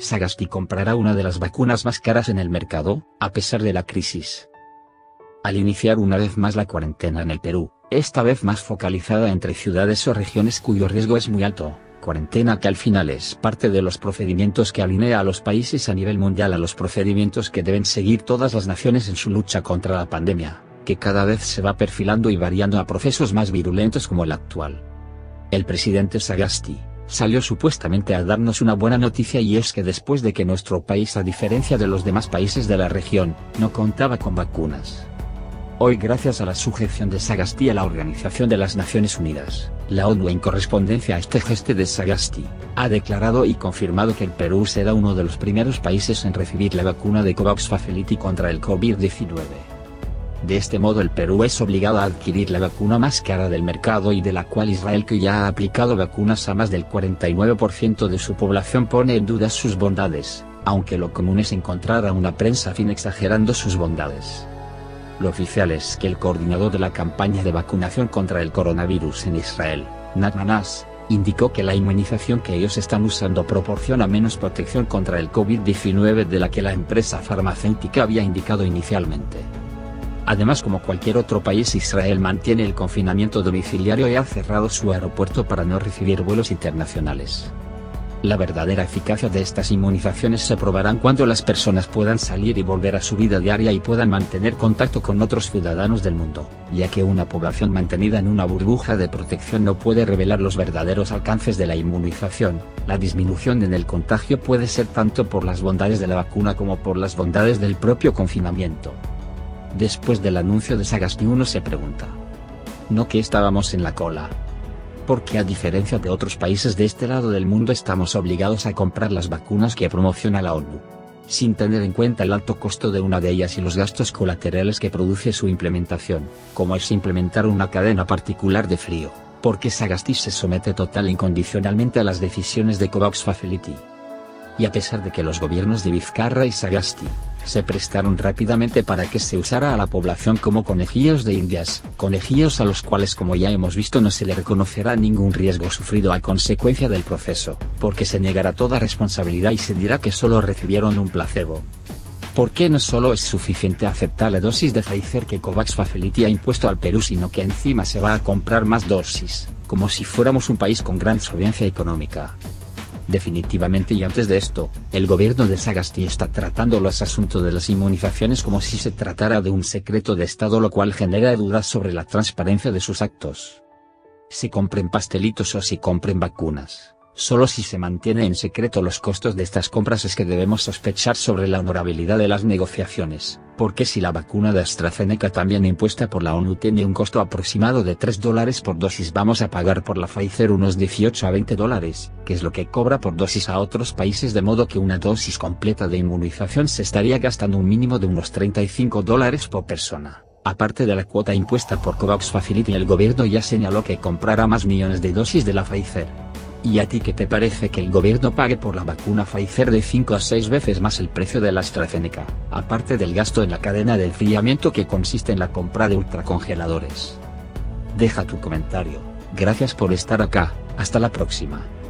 Sagasti comprará una de las vacunas más caras en el mercado, a pesar de la crisis. Al iniciar una vez más la cuarentena en el Perú, esta vez más focalizada entre ciudades o regiones cuyo riesgo es muy alto, cuarentena que al final es parte de los procedimientos que alinea a los países a nivel mundial a los procedimientos que deben seguir todas las naciones en su lucha contra la pandemia, que cada vez se va perfilando y variando a procesos más virulentos como el actual. El presidente Sagasti salió supuestamente a darnos una buena noticia, y es que después de que nuestro país, a diferencia de los demás países de la región, no contaba con vacunas, hoy, gracias a la sujeción de Sagasti a la Organización de las Naciones Unidas, la ONU, en correspondencia a este gesto de Sagasti, ha declarado y confirmado que el Perú será uno de los primeros países en recibir la vacuna de COVAX Facility contra el COVID-19. De este modo el Perú es obligado a adquirir la vacuna más cara del mercado y de la cual Israel, que ya ha aplicado vacunas a más del 49% de su población, pone en duda sus bondades, aunque lo común es encontrar a una prensa afín exagerando sus bondades. Lo oficial es que el coordinador de la campaña de vacunación contra el coronavirus en Israel, Natmanas, indicó que la inmunización que ellos están usando proporciona menos protección contra el COVID-19 de la que la empresa farmacéutica había indicado inicialmente. Además, como cualquier otro país, Israel mantiene el confinamiento domiciliario y ha cerrado su aeropuerto para no recibir vuelos internacionales. La verdadera eficacia de estas inmunizaciones se probarán cuando las personas puedan salir y volver a su vida diaria y puedan mantener contacto con otros ciudadanos del mundo, ya que una población mantenida en una burbuja de protección no puede revelar los verdaderos alcances de la inmunización. La disminución en el contagio puede ser tanto por las bondades de la vacuna como por las bondades del propio confinamiento. Después del anuncio de Sagasti, uno se pregunta: ¿no que estábamos en la cola? Porque a diferencia de otros países de este lado del mundo estamos obligados a comprar las vacunas que promociona la ONU, sin tener en cuenta el alto costo de una de ellas y los gastos colaterales que produce su implementación, como es implementar una cadena particular de frío, porque Sagasti se somete total e incondicionalmente a las decisiones de COVAX Facility. Y a pesar de que los gobiernos de Vizcarra y Sagasti se prestaron rápidamente para que se usara a la población como conejillos de indias, conejillos a los cuales, como ya hemos visto, no se le reconocerá ningún riesgo sufrido a consecuencia del proceso, porque se negará toda responsabilidad y se dirá que solo recibieron un placebo. ¿Por qué no solo es suficiente aceptar la dosis de Pfizer que COVAX Facility ha impuesto al Perú, sino que encima se va a comprar más dosis, como si fuéramos un país con gran solvencia económica? Definitivamente, y antes de esto, el gobierno de Sagasti está tratando los asuntos de las inmunizaciones como si se tratara de un secreto de Estado, lo cual genera dudas sobre la transparencia de sus actos. Se compren pastelitos o se compren vacunas, solo si se mantiene en secreto los costos de estas compras es que debemos sospechar sobre la honorabilidad de las negociaciones, porque si la vacuna de AstraZeneca, también impuesta por la ONU, tiene un costo aproximado de $3 por dosis, vamos a pagar por la Pfizer unos $18 a $20, que es lo que cobra por dosis a otros países, de modo que una dosis completa de inmunización se estaría gastando un mínimo de unos $35 por persona. Aparte de la cuota impuesta por COVAX Facility, el gobierno ya señaló que comprará más millones de dosis de la Pfizer. ¿Y a ti qué te parece que el gobierno pague por la vacuna Pfizer de 5 a 6 veces más el precio de la AstraZeneca, aparte del gasto en la cadena de enfriamiento que consiste en la compra de ultracongeladores? Deja tu comentario. Gracias por estar acá, hasta la próxima.